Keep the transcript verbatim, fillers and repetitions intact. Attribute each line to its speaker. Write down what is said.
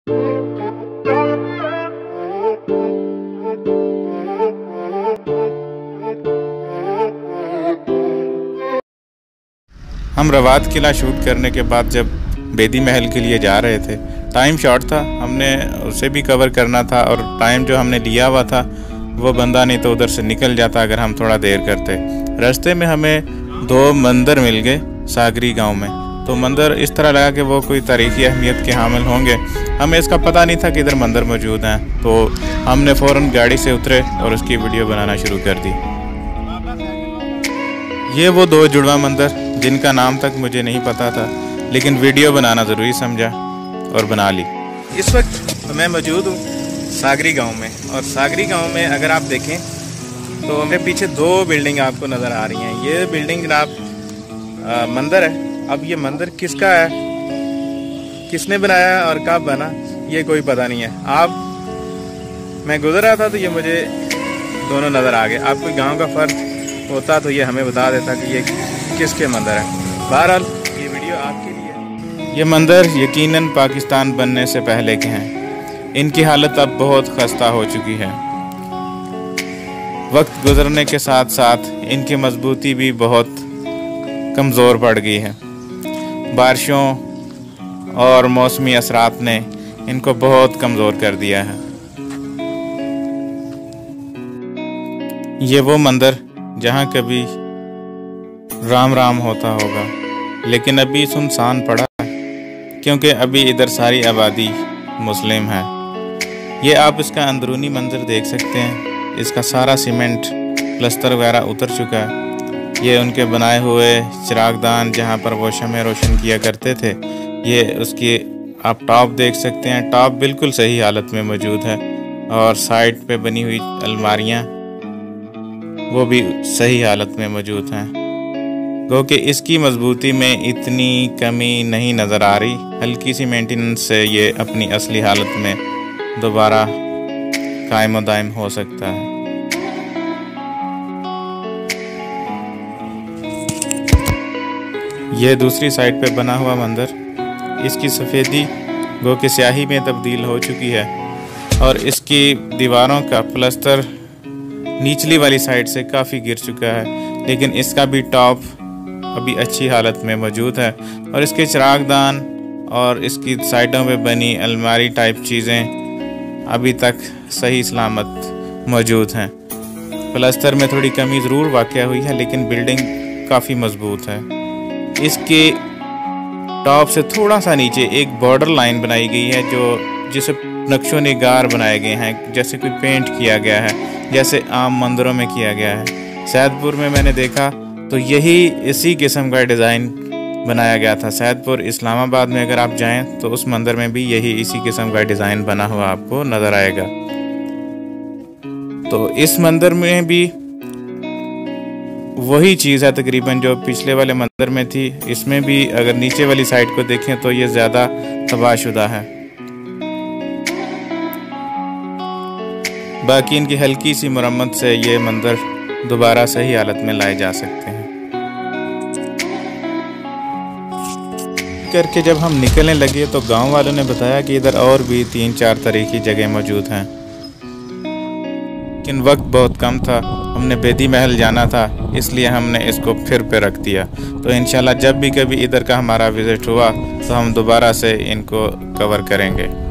Speaker 1: हम रवात किला शूट करने के बाद जब बेदी महल के लिए जा रहे थे, टाइम शॉर्ट था, हमने उसे भी कवर करना था और टाइम जो हमने लिया हुआ था वो बंदा नहीं तो उधर से निकल जाता अगर हम थोड़ा देर करते। रास्ते में हमें दो मंदिर मिल गए सागरी गांव में। तो मंदिर इस तरह लगा कि वो कोई तारीखी अहमियत के हामिल होंगे। हमें इसका पता नहीं था कि इधर मंदिर मौजूद हैं, तो हमने फ़ौरन गाड़ी से उतरे और उसकी वीडियो बनाना शुरू कर दी। ये वो दो जुड़वा मंदिर जिनका नाम तक मुझे नहीं पता था, लेकिन वीडियो बनाना ज़रूरी समझा और बना ली। इस वक्त मैं मौजूद हूँ सागरी गांव में, और सागरी गांव में अगर आप देखें तो मेरे पीछे दो बिल्डिंग आपको नज़र आ रही हैं। ये बिल्डिंग जनाब मंदिर है। अब ये मंदिर किसका है, किसने बनाया और कब बना, ये कोई पता नहीं है। आप मैं गुजर रहा था तो ये मुझे दोनों नज़र आ गए। आप कोई गाँव का फ़र्क होता तो ये हमें बता देता कि ये किसके मंदिर है। बहरहाल ये वीडियो आपके लिए। ये मंदिर यकीनन पाकिस्तान बनने से पहले के हैं। इनकी हालत अब बहुत खस्ता हो चुकी है। वक्त गुजरने के साथ साथ इनकी मजबूती भी बहुत कमज़ोर पड़ गई है। बारिशों और मौसमी असरात ने इनको बहुत कमज़ोर कर दिया है। ये वो मंदिर जहाँ कभी राम राम होता होगा, लेकिन अभी सुनसान पड़ा है क्योंकि अभी इधर सारी आबादी मुस्लिम है। ये आप इसका अंदरूनी मंजर देख सकते हैं। इसका सारा सीमेंट प्लस्तर वगैरह उतर चुका है। ये उनके बनाए हुए चिरागदान जहाँ पर वो शमें रोशन किया करते थे, ये उसकी आप टॉप देख सकते हैं। टॉप बिल्कुल सही हालत में मौजूद है, और साइड पे बनी हुई अलमारियाँ वो भी सही हालत में मौजूद हैं। गो कि इसकी मजबूती में इतनी कमी नहीं नज़र आ रही। हल्की सी मेंटेनेंस से ये अपनी असली हालत में दोबारा कायम दायम हो सकता है। यह दूसरी साइड पे बना हुआ मंदिर, इसकी सफ़ेदी गो कि स्याही में तब्दील हो चुकी है, और इसकी दीवारों का प्लस्तर निचली वाली साइड से काफ़ी गिर चुका है, लेकिन इसका भी टॉप अभी अच्छी हालत में मौजूद है। और इसके चिरागदान और इसकी साइडों पे बनी अलमारी टाइप चीज़ें अभी तक सही सलामत मौजूद हैं। प्लस्तर में थोड़ी कमी ज़रूर वाक़या हुई है, लेकिन बिल्डिंग काफ़ी मज़बूत है। इसके टॉप से थोड़ा सा नीचे एक बॉर्डर लाइन बनाई गई है, जो जिसे नक्शो निगार बनाए गए हैं, जैसे कोई पेंट किया गया है, जैसे आम मंदिरों में किया गया है। सैदपुर में मैंने देखा तो यही इसी किस्म का डिज़ाइन बनाया गया था। सैदपुर इस्लामाबाद में अगर आप जाएं तो उस मंदिर में भी यही इसी किस्म का डिज़ाइन बना हुआ आपको नज़र आएगा। तो इस मंदिर में भी वही चीज़ है तकरीबन जो पिछले वाले मंदिर में थी। इसमें भी अगर नीचे वाली साइड को देखें तो ये ज़्यादा तबाहशुदा है। बाकी इनकी हल्की सी मरम्मत से ये मंदिर दोबारा सही हालत में लाए जा सकते हैं। करके जब हम निकलने लगे तो गांव वालों ने बताया कि इधर और भी तीन चार तारीखी जगह मौजूद हैं, लेकिन वक्त बहुत कम था। हमने बेदी महल जाना था, इसलिए हमने इसको फिर पे रख दिया। तो इंशाल्लाह जब भी कभी इधर का हमारा विज़िट हुआ तो हम दोबारा से इनको कवर करेंगे।